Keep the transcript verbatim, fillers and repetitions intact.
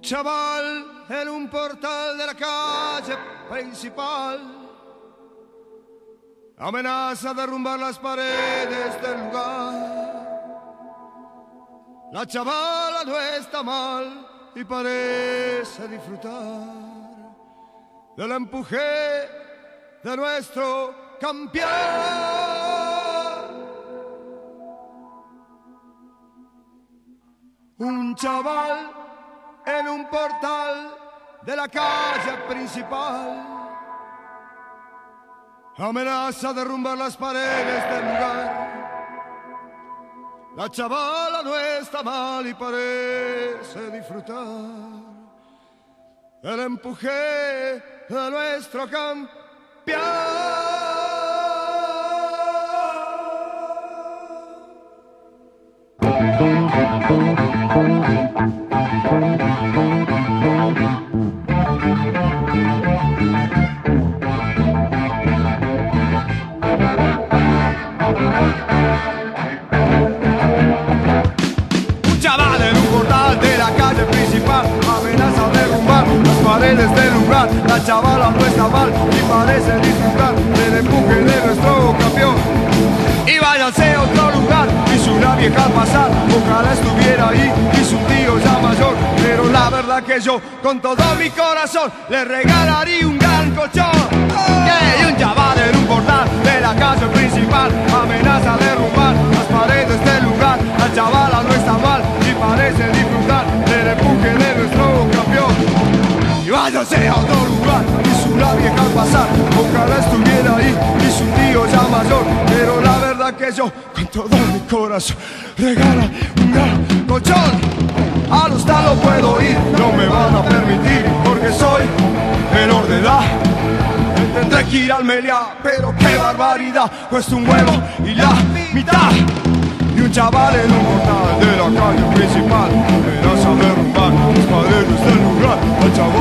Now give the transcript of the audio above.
chaval en un portal de la calle principal amenaza derrumbar las paredes del lugar. La chavala no está mal y parece disfrutar del empuje de nuestro campeón. Un chaval en un portal de la calle principal amenaza derrumbar las paredes del lugar. La chavala no está mal y parece disfrutar del empuje de nuestro campeón. Un chaval en un portal de la calle principal amenaza derrumbar las paredes del lugar. La chavala no está mal y parece disfrutar del empuje de nuestro campeón. Y váyanse a otro lugar, hizo una vieja al pasar, ojalá estuviera ahí, hizo un tío ya mayor, pero la verdad que yo con todo mi corazón le regalaría un gran colchón. Yeah, y un chaval en un portal de la calle principal amenaza derrumbar las paredes del lugar. La chavala no está mal y parece disfrutar del empuje de nuestro campeón. Y váyanse a otro lugar, hizo una vieja al pasar, ojalá estuviera ahí, hizo un tío ya mayor, pero la verdad que yo con todo mi corazón regala un gran colchón. A los tal no puedo ir, no me van a permitir, porque soy menor de edad. Tendré que ir al Meliá, pero qué barbaridad, cuesta un huevo y la mitad. Y un chaval en un portal de la calle principal amenaza derrumbar las paredes del lugar. El chaval